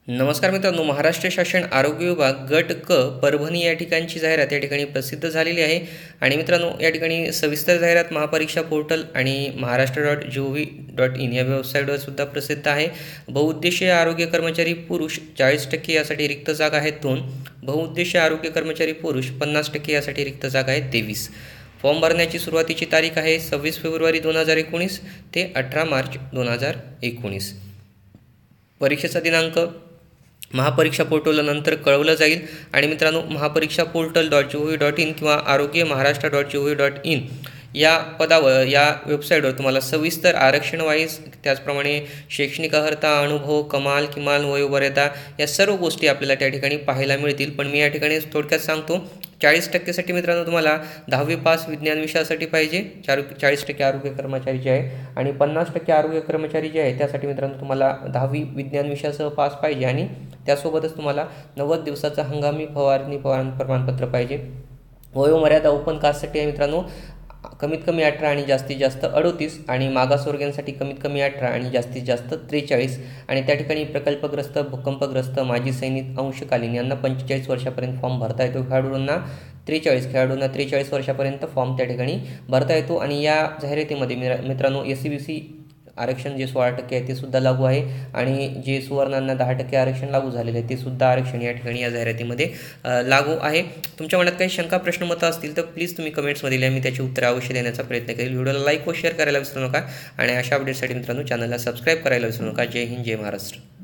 नमस्कार मित्रांनो, महाराष्ट्र शासन आरोग्य विभाग गट क परभणी या ठिकाणची जाहिरात या ठिकाणी प्रसिद्ध झालेली आहे. आणि मित्रांनो, या ठिकाणी सविस्तर जाहिरात महापरीक्षा पोर्टल आणि महाराष्ट्र.gov.in या वेबसाईटवर सुद्धा प्रसिद्ध आहे. बहुउद्देशीय आरोग्य कर्मचारी पुरुष 40% यासाठी रिक्त जागा आहेत 2. बहुउद्देशीय आरोग्य कर्मचारी पुरुष 50% यासाठी रिक्त जागा आहेत 23. फॉर्म भरण्याची सुरुवातीची तारीख आहे 26 फेब्रुवारी 2019 ते 18 मार्च 2019. परीक्षेचा दिनांक महापरीक्षा पोर्टल नंतर कळवलं जाईल. आणि मित्रांनो, महापरीक्षा पोर्टल.gov.in किंवा आरोग्य महाराष्ट्र.gov.in या पदावर या वेबसाईटवर तुम्हाला सविस्तर आरक्षण वाईज, त्याचप्रमाणे शैक्षणिक अर्हता, अनुभव, कमाल, किमान वयोमर्यादा या सर्व गोष्टी आपल्याला त्या ठिकाणी पाहायला मिळतील. पण मी या ठिकाणी थोडक्यात सांगतो. 40%साठी मित्रांनो तुम्हाला 10वी पास विज्ञान विषयासाठी पाहिजे, 40% आरोग्य कर्मचारी जे आहे. आणि 50% आरोग्य कर्मचारी जे आहे त्यासाठी मित्रांनो तुम्हाला 10वी विज्ञान विषयासह पास पाहिजे. आणि त्यासोबतच तुम्हाला 90 दिवसाचा हंगामी फवारणी प्रमाणपत्र पाहिजे. वयोमर्यादा ओपन कास्टसाठी आहे मित्रांनो कमीत कमी 18 आणि जास्तीत जास्त 38. आणि मागासवर्गीयांसाठी कमीत कमी 18 आणि जास्तीत जास्त 43. आणि त्या ठिकाणी प्रकल्पग्रस्त, भूकंपग्रस्त, माजी सैनिक, अंशकालीन यांना 45 वर्षापर्यंत फॉर्म भरता येतो. खेळाडूंना 43 वर्षापर्यंत फॉर्म त्या ठिकाणी भरता येतो. आणि या जाहिरातीमध्ये मित्रांनो SC-BC आरक्षण जे 16% आहे ते सुद्धा लागू आहे. आणि जे सुवर्णांना 10% आरक्षण लागू झालेलं आहे ते सुद्धा आरक्षण या ठिकाणी या जाहिरातीमध्ये लागू आहे. तुमच्या मनात काही शंका, प्रश्न, मतं असतील तर प्लीज तुम्ही कमेंट्समध्ये लिहा. मी त्याची उत्तरे अवश्य देण्याचा प्रयत्न करेल. व्हिडिओला लाईक व शेअर करायला विसरू नका. आणि अशा अपडेटसाठी मित्रांनो चॅनलला सबस्क्राईब करायला विसरू नका. जय हिंद, जय महाराष्ट्र.